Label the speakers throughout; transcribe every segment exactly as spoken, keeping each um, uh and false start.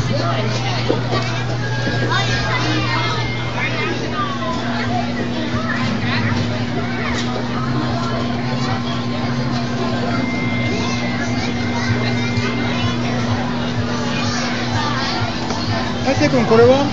Speaker 1: 大勢君、これは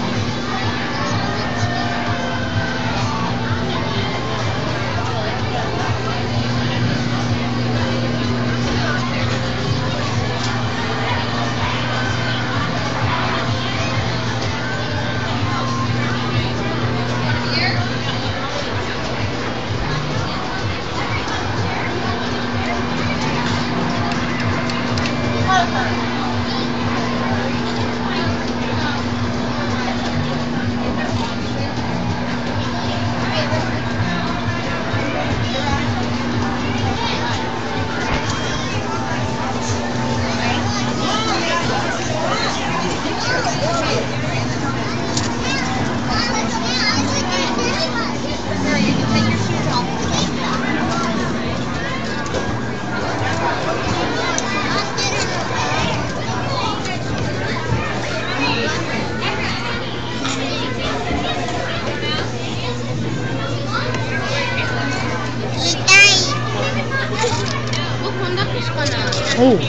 Speaker 1: おう。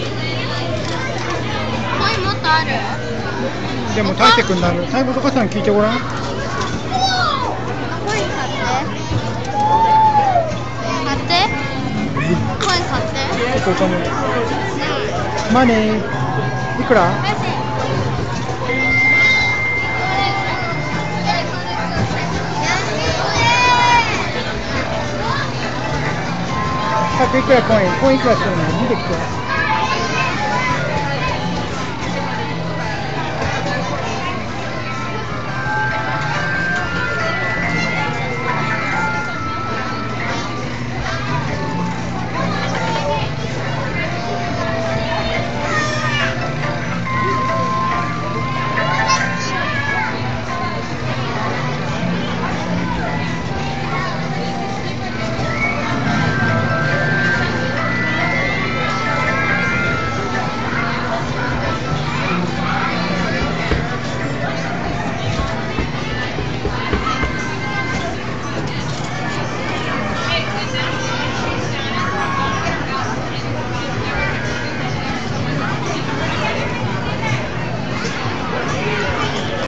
Speaker 2: コインもっとある？
Speaker 1: でも大勢君なる。最後お母さん聞いてごらん。
Speaker 2: コイン買って買ってコイン買って
Speaker 1: 結構お金。マネーいくら？さっきいくらコイン？コインいくらするの？見てきて。